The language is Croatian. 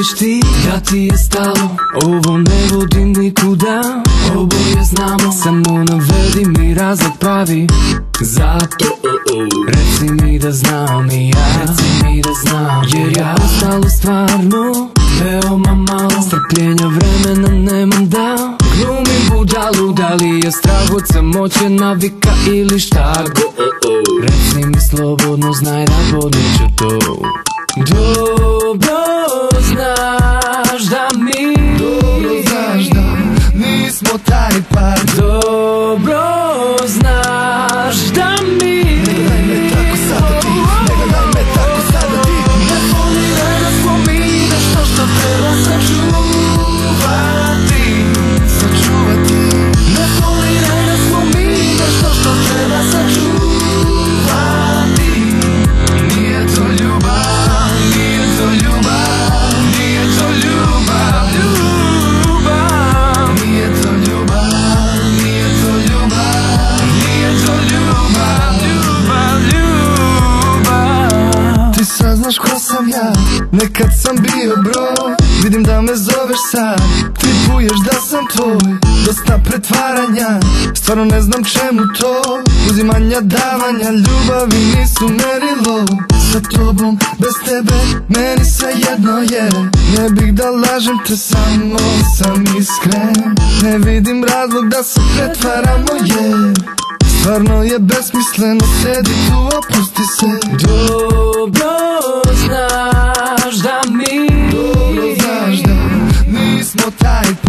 voliš ti, da ti je stalo. Ovo ne vodi nikuda, oboje znamo. Samo navedi mi razlog pravi za to. Reci mi da znam i ja, reci mi da znam, jer ja ostalo stvarno veoma malo. Strpljenja vremena nemam da glumim budalu. Da li je strah od samoće, navika ili šta god. Reci mi slobodno, znaj da podneću to. Dobro znaš da mi, dobro znaš da nismo taj par. Dobro znaš da mi, ne gledaj me tako sada ti, ne gledaj me tako sada ti. Ne foliraj da smo mi nešto što treba sačuvati, sačuvati. Ne foliraj da smo mi nešto što treba sačuvati. Nije to ljubav, nije to ljubav, nije to ljubav, ljubav. Nije to ljubav, nije to ljubav, nije to ljubav, ljubav, ljubav. Ti saznaš ko sam ja, nekad sam bio broj. Vidim da me zoveš sad, tripuješ da sam tvoj. Dosta pretvaranja, stvarno ne znam čemu to. Uzimanja, davanja, ljubavi nisu merilo. Sa tobom, bez tebe, meni svejedno je. Ne bih da lažem te, samo sam iskren. Ne vidim razlog da se pretvaramo jer stvarno je besmisleno, sedi tu, opusti se. Dobro znaš da mi, dobro znaš da nismo taj